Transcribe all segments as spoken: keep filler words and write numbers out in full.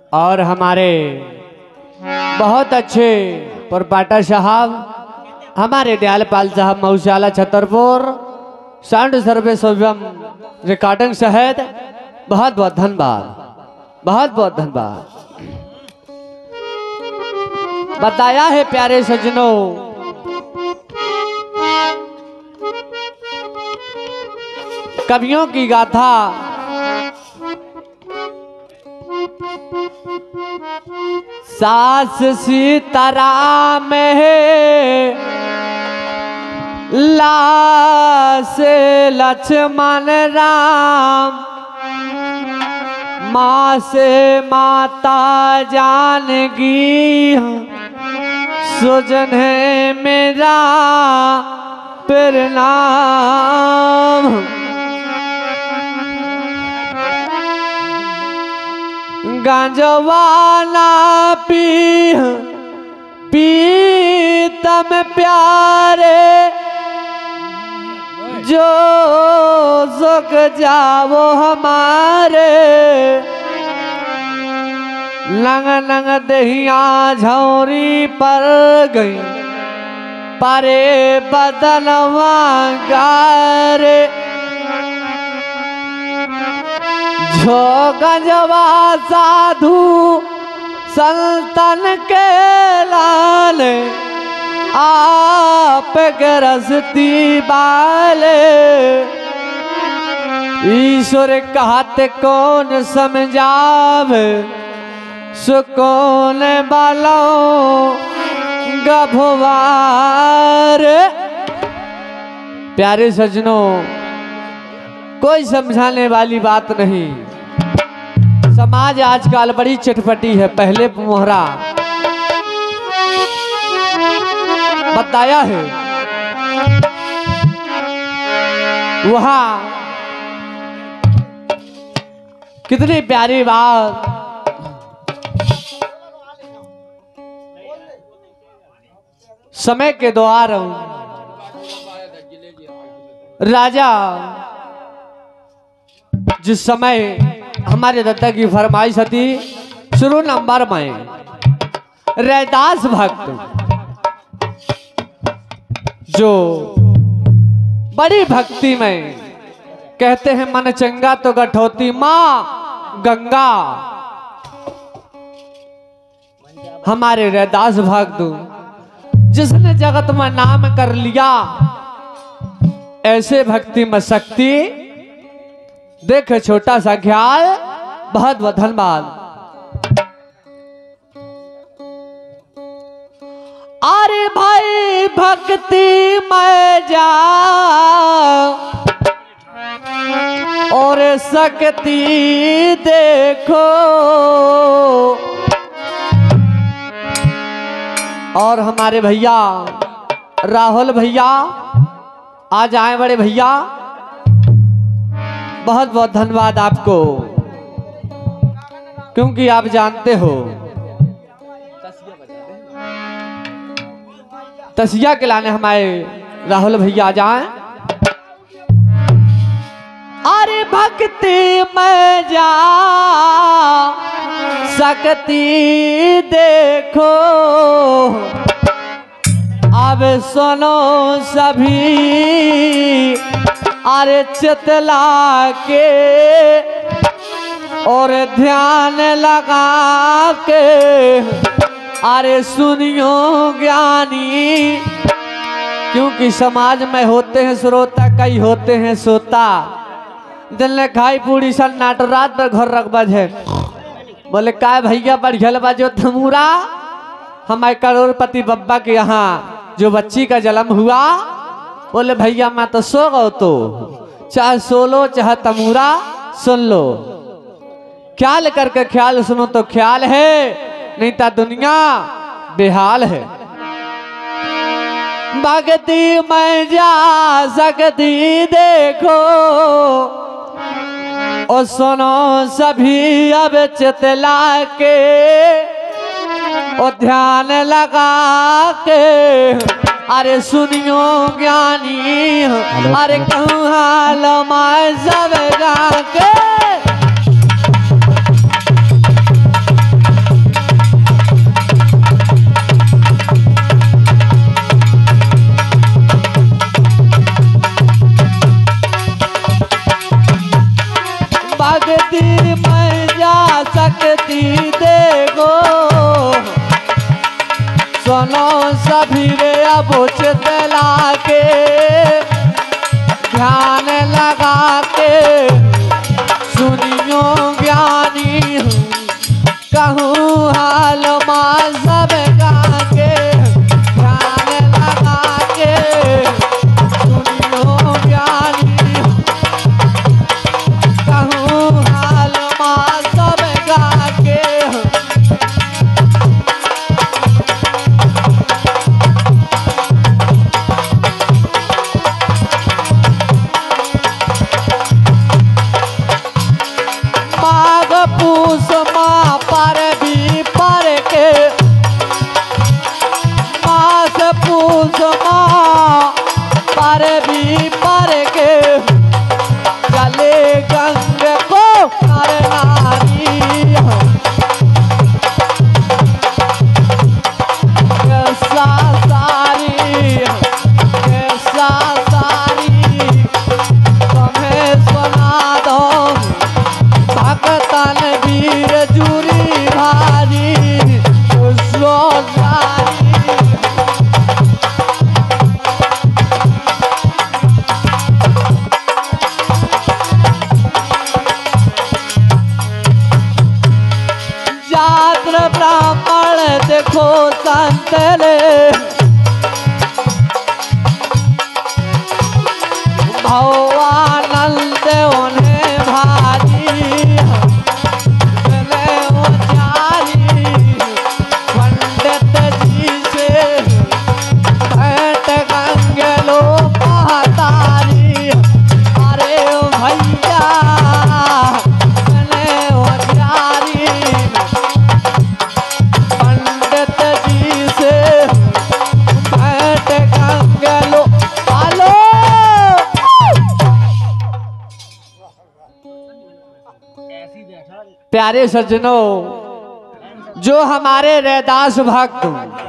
और हमारे बहुत अच्छे प्रोपाइटर साहब, हमारे दयालपाल साहब मऊशाला छतरपुर, साउंड सर्विस एवं रिकॉर्डिंग सहित बहुत बहुत धन्यवाद, बहुत बहुत धन्यवाद। बताया है प्यारे सज्जनों, कवियों की गाथा सास सीताराम है, लास लक्ष्मण राम, माँ से माता जानकी, सुजन है मेरा प्रणाम। गांजवाना पी पीतम प्यारे, जो सुख जावो हमारे, लंग लंग दहिया झौरी पर गई, परे बदनवा गारे, जो गंजवा साधु संतन के लाल, आप गरजती बाले, ईश्वर कहते कौन समझावे, सुकून बालों गभवार। प्यारे सज्जनों, कोई समझाने वाली बात नहीं। समाज आजकल बड़ी चटपटी है। पहले मोहरा बताया है, वहां कितनी प्यारी बात, समय के द्वार राजा जिस समय हमारे दत्ता की फरमाइश थी, शुरू नंबर में रैदास भक्त जो बड़ी भक्ति में कहते हैं, मन चंगा तो गठौती माँ गंगा। हमारे रैदास भक्त जिसने जगत में नाम कर लिया, ऐसे भक्ति में शक्ति। देख छोटा सा ख्याल, बहुत बहुत धन्यवाद। अरे भाई भक्ति में जा और शक्ति देखो, और हमारे भैया राहुल भैया आज आए, बड़े भैया बहुत बहुत धन्यवाद आपको, क्योंकि आप जानते हो तसिया के लाने हमारे राहुल भैया जाए। अरे भक्ति में जा शक्ति देखो, अब सुनो सभी अरे चितला के और ध्यान लगा के, अरे सुनियो ज्ञानी, क्योंकि समाज में होते हैं श्रोता, कई होते हैं सोता। दिल खाई पूरी सन नाट रात पर घर रख बजे, बोले काय भैया बढ़िया बाजो थमूरा, हमारे करोड़पति बब्बा के यहाँ जो बच्ची का जन्म हुआ, बोले भैया मैं तो सो गो, तो चाहे सो लो चाहे तमूरा सुन लो, ख्याल करके ख्याल सुनो तो ख्याल है, नहीं तो दुनिया बेहाल है। भक्ति में जा सकती देखो, और सुनो सभी अब चितला के, और ध्यान लगा के, अरे सुनियो ज्ञानी, अरे कहूँ हाल मैं सब गा के। बेटी देखो सुनो सभी रे अब चितला के ध्यान लगा के सुनियो ज्ञानी कहूँ हाल माँ सब गा के ध्यान लगा के सुनियो ज्ञानी कहूँ हाल माँ सब गा के पूस माँ पर भी पर के मास पूस माँ पर भी पर के चले गंग को नर नारी कैसा सारी कैसा सारी तुम्हें सुना दो भक्तन वीर जुरी भारी सोजारी जात्र ब्राह्मण देखो संतले भवानंद उन्हें भारी प्यारे सज्जनों, जो हमारे रैदास भक्त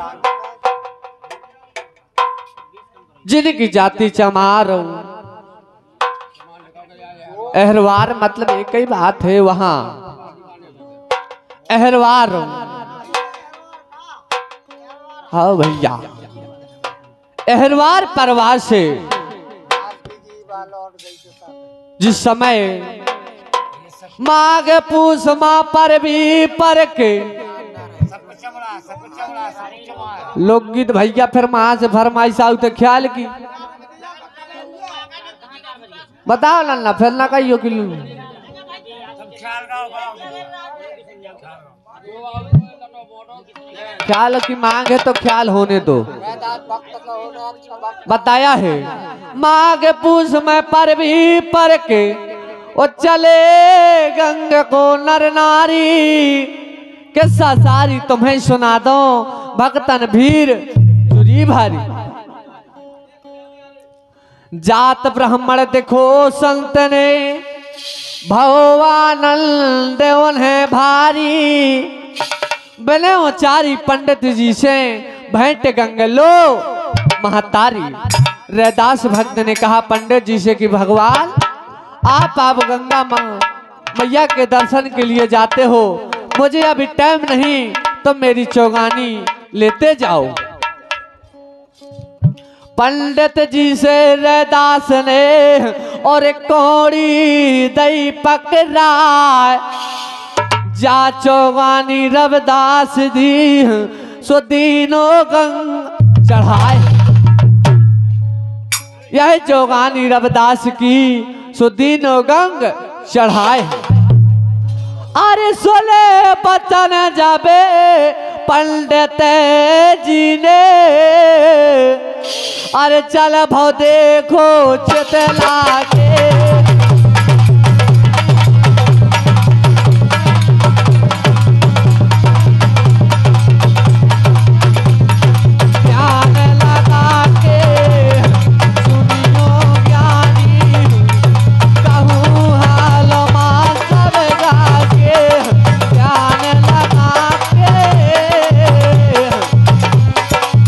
जिनकी जाति चमार अहरवार मतलब एक ही बात है, वहां अहरवार हाँ भैया अहरवार परवार से जिस समय माघ पूस माँ पर भी पर के लोकगीत भैया फिर माँ से फरमाइश आउ तो ख्याल की बताओ नन्ना फिर ना कहियो कि ख्याल की मांग है तो ख्याल होने दो। बताया है माघ पूस में पर भी पर के वो चले गंग को नर नारी किस्सा सारी तुम्हें सुना दो भक्तन भीर जुरी भारी। जात ब्राह्मण देखो संत ने भवानंद उन्हें भारी बने उचारी पंडित जी से भेंट गंगलो महतारी। रैदास भक्त ने कहा पंडित जी से कि भगवान आप आप गंगा माँ मैया के दर्शन के लिए जाते हो, मुझे अभी टाइम नहीं तो मेरी चौगानी लेते जाओ। पंडित जी से रैदास ने और एक कौड़ी दई पकड़ा जा चौगानी रविदास दी सो दीनों गंग चढ़ाए। यह चौगानी रविदास की सो दीनों गंग चढ़ाए। अरे सोले बचन जाबे पंडित जी ने अरे चल भव देखो चितला के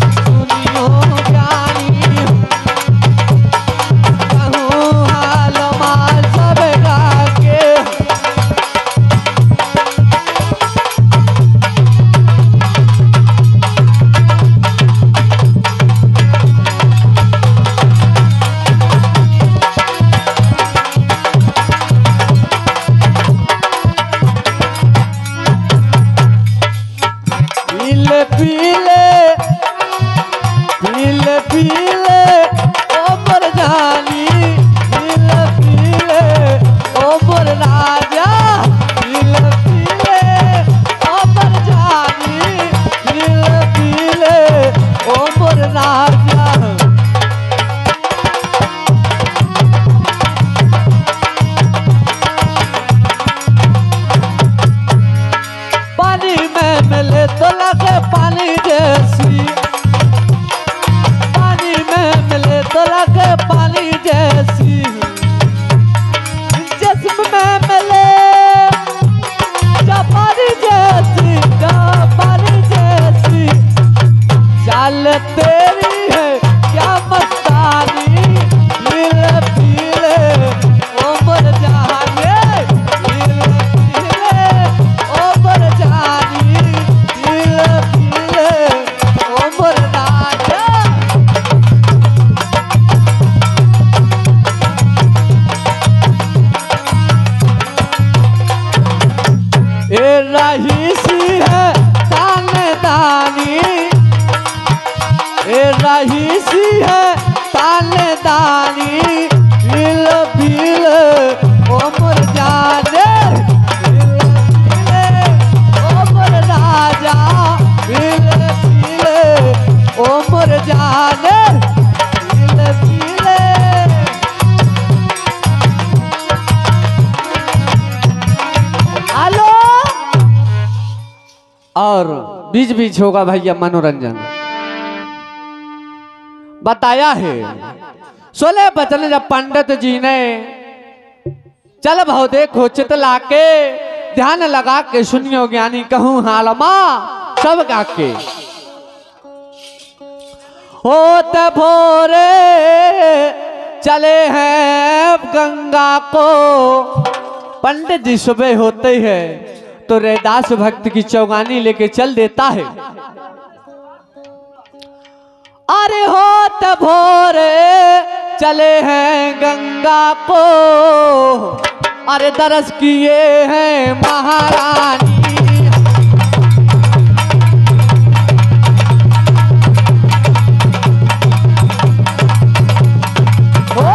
हालो पीले पीले पीले ओ मोर जानी पीले पीले ओ मोर राजा पीले पीले ओ मोर जानी पीले पीले ओ मोर राजा। पानी में मिले तो लगे पानी जैसी, पानी में मिले तो लगे पानी जैसी, जिस्म में मिले पानी जैसी पानी जैसी, चाल तेरी है क्या मस्तानी पीले पीले ओ मोर जाने पीले पीले ओ मोर जानी पीले पीले ओ मोर राजा। ए रहीसी है ताने दानी, ए रहीसी है ताने दानी पीले पीले ओ मोर जाने पीले पीले ओ मोर राजा पीले पीले ओ मोर जाने पीले पीले। हेलो और बीच बीच होगा भैया मनोरंजन। बताया है सोलह बचन जब पंडित जी ने चल भाव देखो चित लाके ध्यान लगा के सुनियो ज्ञानी कहूं हालमा सब गाके। होत भोरे चले हैं गंगा को, पंडित जी सुबह होते हैं तो रैदास भक्त की चौगानी लेके चल देता है। अरे होत भोरे चले हैं गंगा को, अरे दरस किए हैं महारानी। ओ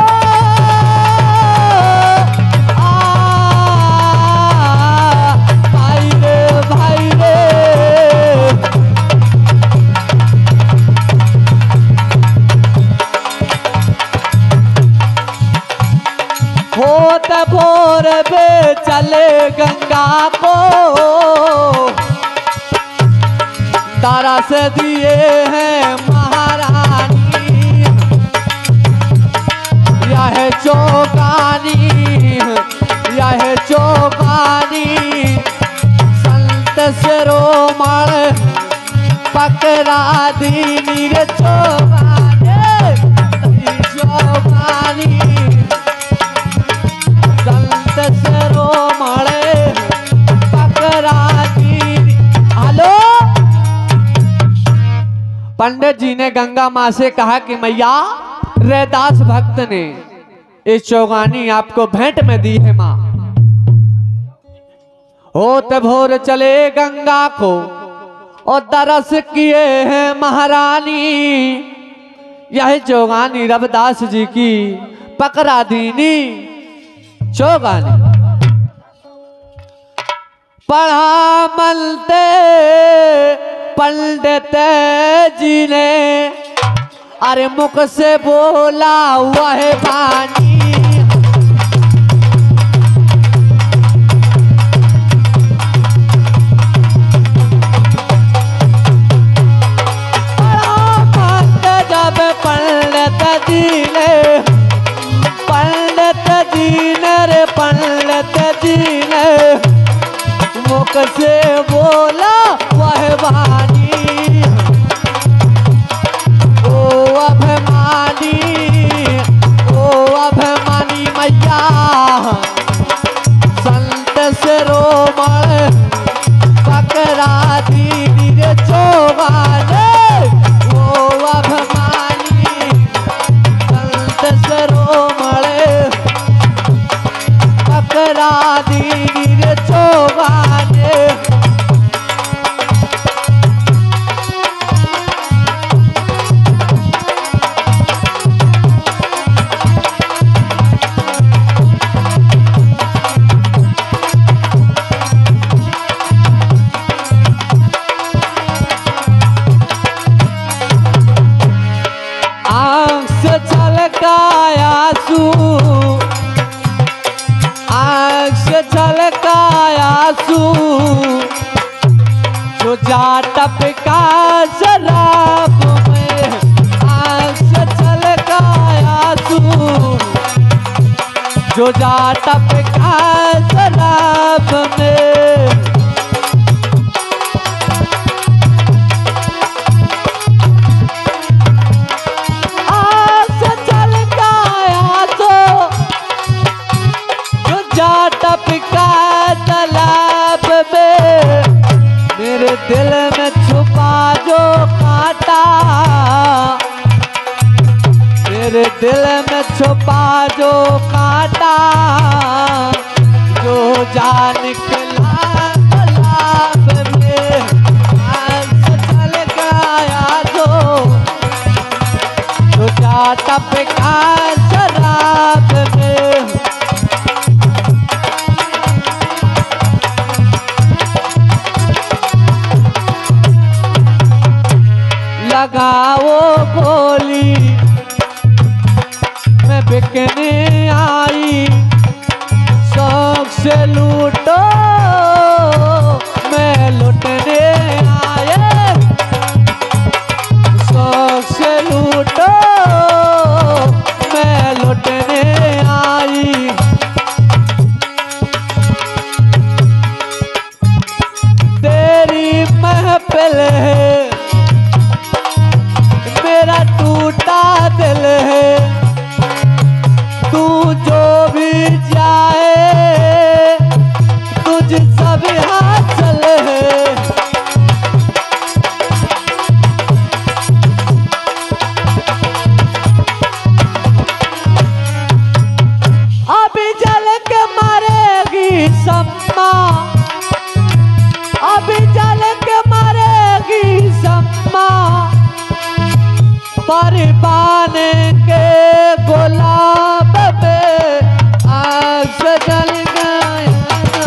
आ भाई रे भाई रे होत भोर बे चले गंगा को, तारा से दिए हैं महारानी। यह चौगानी यह चौगानी संत शिरोमण पकड़ा दीनी रे चौगानी चौगानी संत शिरोमण पकड़ा दीनी। हेलो पंडित जी ने गंगा माँ से कहा कि मैया रैदास भक्त ने ये चौगानी आपको भेंट में दी है माँ। होत भोर चले गंगा को और दरस किए हैं महारानी। यह चौगानी रविदास जी की पकड़ा दीनी चौगानी। पढ़ा मलते पंडित जी ने, अरे मुख से बोला हुआ है वाणी। जब पंडित जी ने पंडित जी ने रे पंडित जी ने मुख से बोला वह वाणी। ओ अभिमानी ओ अभिमानी मैया संत शिरोमण पकड़ा दीनी रे चौगानी। ओ अभिमानी संत शिरोमण पकड़ा दीनी रे चौगानी। आंसू जो जा टपका शराब में आंख से छलका आंसू जो जा टपका शराब में। आंख से छलका आंसू जो जा टपका तालाब में। मेरे दिल में छुपा जो कांटा मेरे दिल में छुपा जो कांटा जो जान निकला तालाब में आंख से छलकाया जो जो जा टपका शराब में। लगाओ गोली मैं बिकने आई शौक से लूटो मैं लुटने आए शौक से लूटो मैं लुटने आई। तेरी महफिल है मेरा टूटा दिल है तू जो भी जाए तुझ सब हासिल है। अभी जल के मरेगी सम्मा अभी जल के मरेगी सम्मा परवान के गुलाब पे आग से जल गया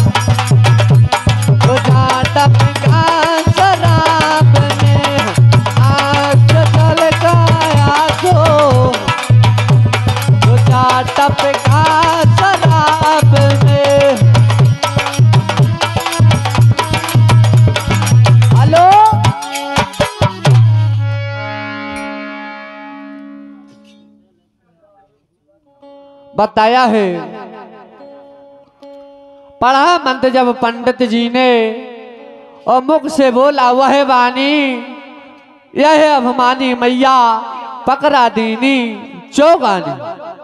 तो जा टपका शराब में आग से जल गया तो तो जा टपका शराब में। हेलो बताया है पढ़ा मंत्र जब पंडित जी ने और मुख से बोला वह वाणी यह अभिमानी मैया पकड़ा दीनी चौगानी।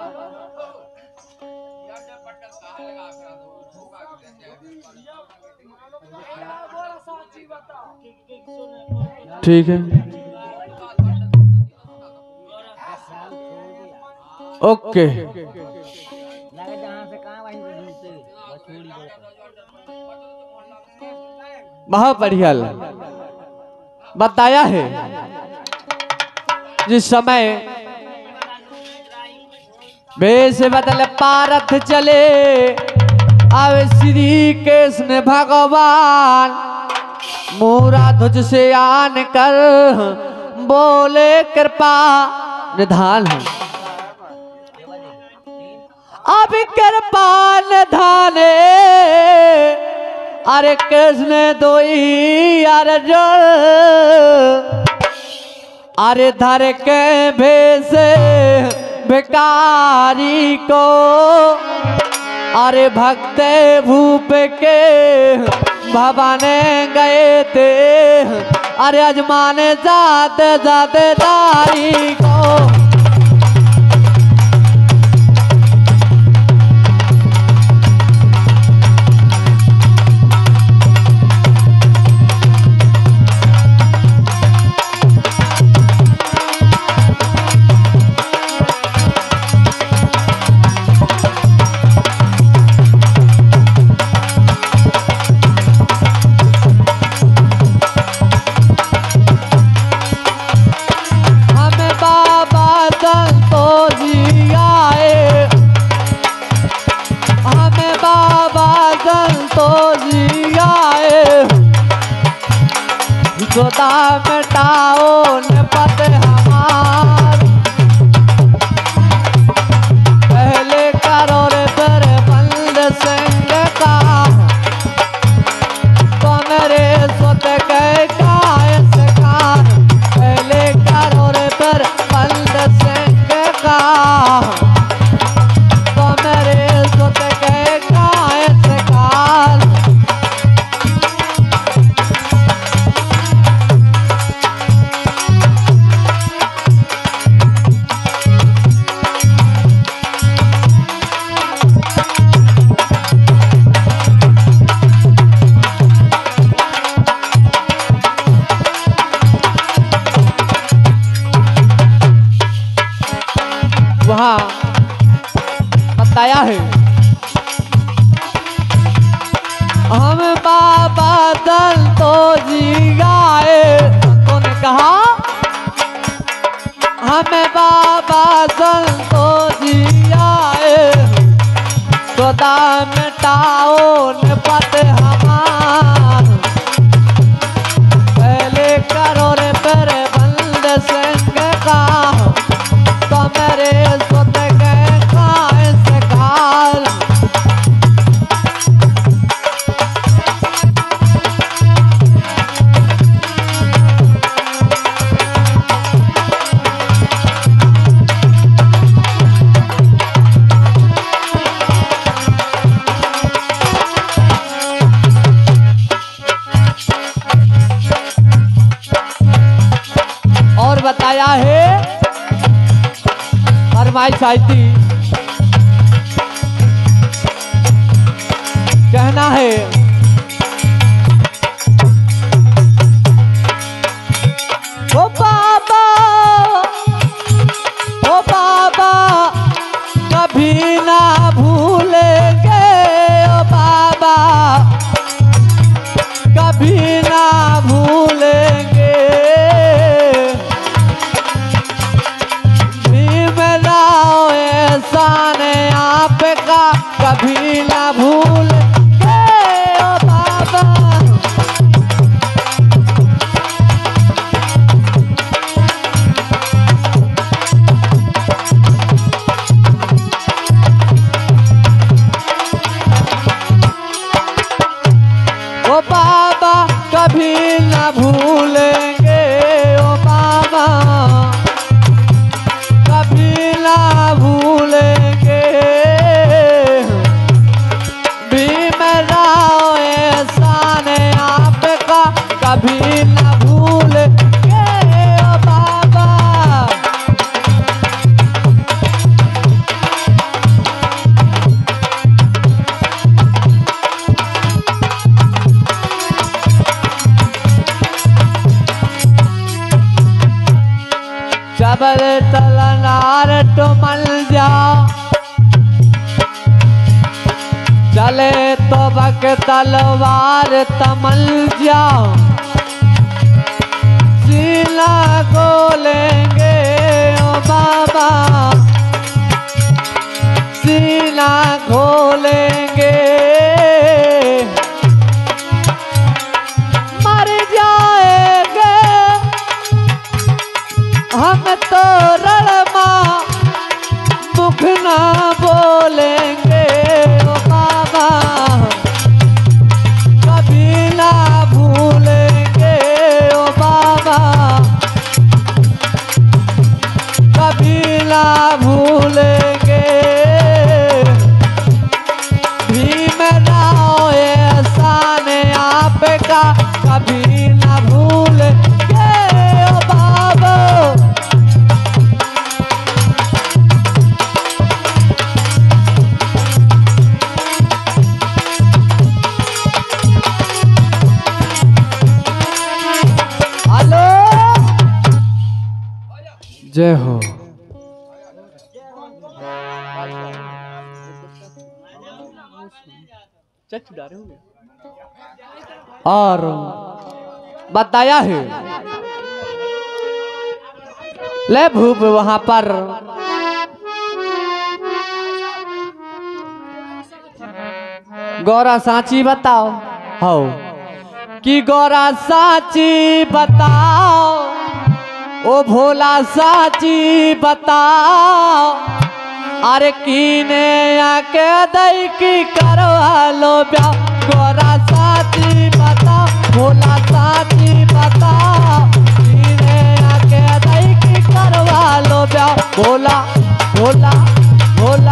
ठीक है ओके बहुत बढ़िया बताया है। जिस समय भेष बदल पारथ चले अब श्री कृष्ण भगवान मोरा ध्वज से आन कर बोले कृपा निधान है। अब कृपा निधाने अरे कृष्ण दोई अर्जुन अरे धर के भेष भिकारी को अरे भक्त भूप के भवन गए थे अरे अजमाने जाते जाते दारी को। जोदा मिटाओ निपट हमार पहले करो रे फिर बंद सिंह का संतो जी गाए। संतों ने कहा हमें बाबा संतो जी आए, सदा मिटाओ निपट हमार, पहले करो रे पेरे बंद सिंह का, तो मेरे सुत गए खाए से खाल। और बताया है फरमाइश आई थी, कहना है ओ बाबा ओ बाबा कभी ना भूलेंगे, ओ बाबा कभी ना भूलेंगे, आपका कभी ना भूल गए ओ बाबा। ओ बाबा कभी ना भूलेंगे, ओ बाबा कभी ना भूलेंगे, कभी ना भूल गए ओ बाबा। जबल तलनार टुमल जाओ, चले तो बक तलवार तमल जाओ, सीना खोलेंगे ओ बाबा, सीना खोलेंगे, मर जाएंगे हम तो रणमा, मुख ना बोलेंगे ओ बाबा, कभी ना भूलेंगे ओ बाबा, कभी ना भूलेंगे, भीम राव एहसान आपका कभी ना भूलेंगे ओ बाबा। जय हो। और बताया है ले भूप वहां पर गौरा सांची बताओ हो कि गौरा सांची बताओ, ओ भोला साची बताओ, अरे कीने आके दई की करवा लो ब्याह, गौरा साची बताओ, भोला साची बताओ, कीने आके दई की करवा लो ब्याह, भोला भोला भोला।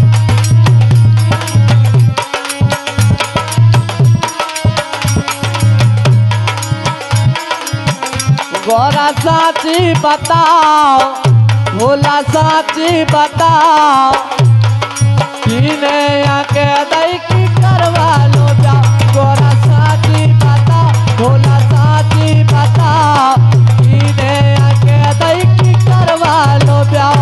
गौरा साची बताओ, भोला साची बताओ, कीने आके दई की करवा लो जाओ, गौरा साची बताओ, भोला साची बताओ, कीने आके दई की करवा लो जाओ।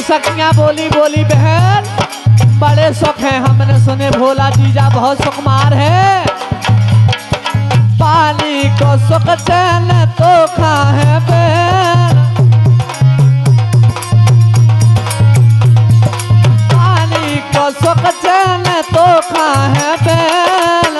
सखियां बोली बोली बहन बड़े सुख हैं हमने सुने भोला जीजा बहुत सुकुमार है। पानी को सुख चैन तो खा है बहन, पानी को सुख चैन तो खा है बहन।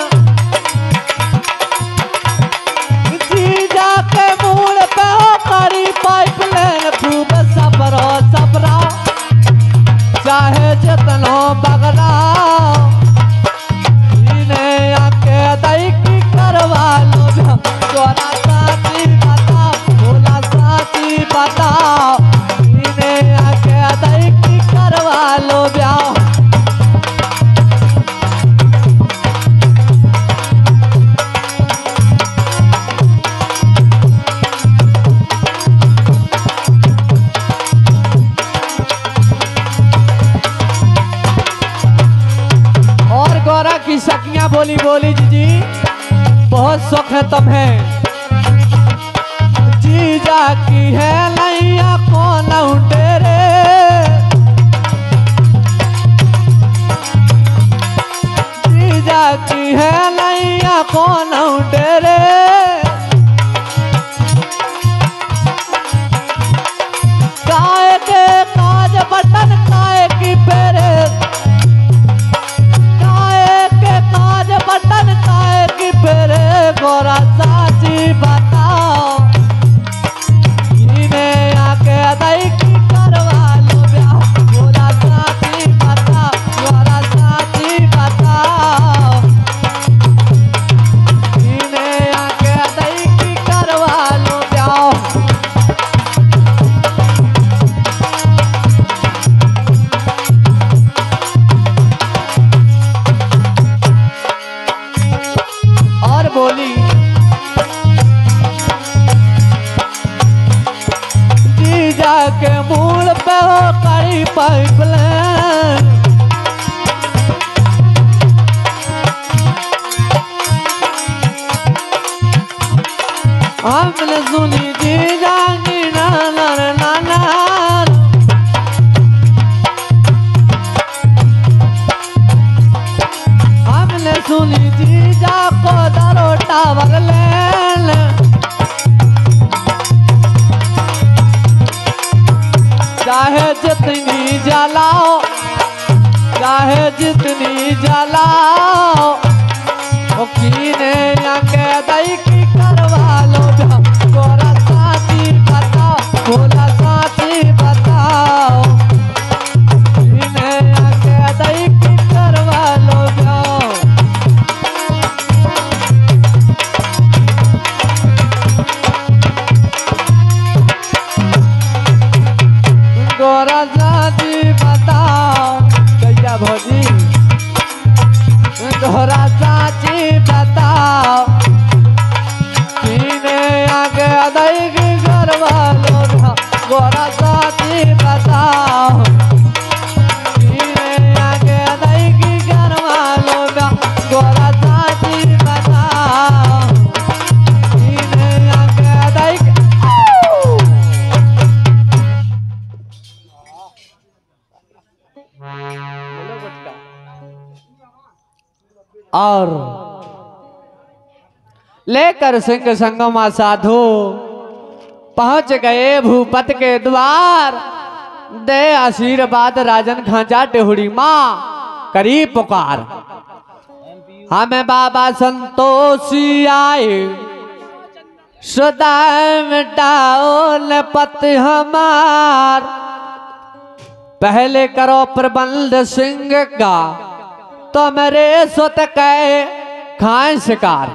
जीजा के मूल पे हो करी पाइपलाइन खूब सपरो सपरा चाहे जितनो बगड़ाओ इन्हें आके दई की करवा लो तोरा साथी बताओ भोला साथी बताओ इन्हें आके दई की करवा लो ब्याह। की सखियां बोली बोली जी जी बहुत सुख है तुम्हें। जीजा की है नैया कौन उठेरे, जीजा की है नैया कौन उठेरे। काय के काज बटन काय की पेरे, बटन काय की पेरे गोरा साची बताओ इन्हें आके दई की करवा लो ब्याह। गोरा साची बताओ गोरा साची बताओ इन्हें आके दई की करवा लो ब्याह। बोली जीजा के मूल पे हो करी पाइपलाइन, हमने सुनी जीजा की नाना नाना, हमने सुनी जीजा को दरोटा वगलेन। चाहे जितनी जलाओ चाहे जितनी जलाओ ओ कीने आके दई की करवा लो गोरा साथी बताओ भोला साथी बताओ इन्हें आके दई की करवा लो जाओ। गोरा साथी बताओ कैया भौजी गोरा साथी बताओ इन्हें आगे दई की करवा लो गोरा साथी बताओ इन्हें आगे दई की करवा लो गोरा साथी बताओ इन्हें आगे दई की। और लेकर सिंह संगमा साधु पहुंच गए भूपत के द्वार। दे आशीर्वाद राजन खांचा टेहुड़ी माँ करी पुकार। हमें बाबा संतोषी आए सदाए मिटाओ पत हमार। पहले करो प्रबंध सिंह का तो मेरे सुत कै खाए शिकार।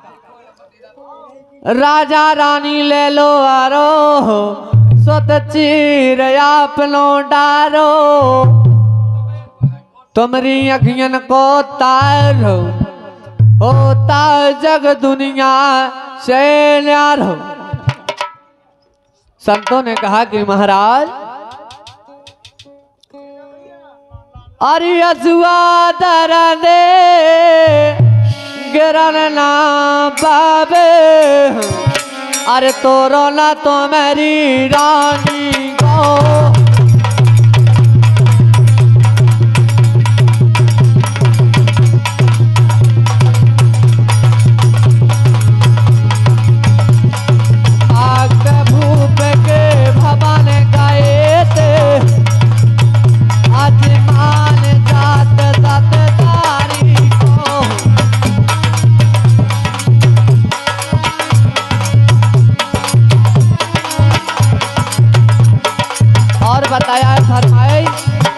राजा रानी ले लो आरो सुत चीर आपनो डारो। तुमरी अखियन को तार होता जग दुनिया से न्यारो। संतों ने कहा कि महाराज अरे अजुआ दरने गिरन ना पावे। अरे तो रोना तो मेरी रानी को बताया है फरमाए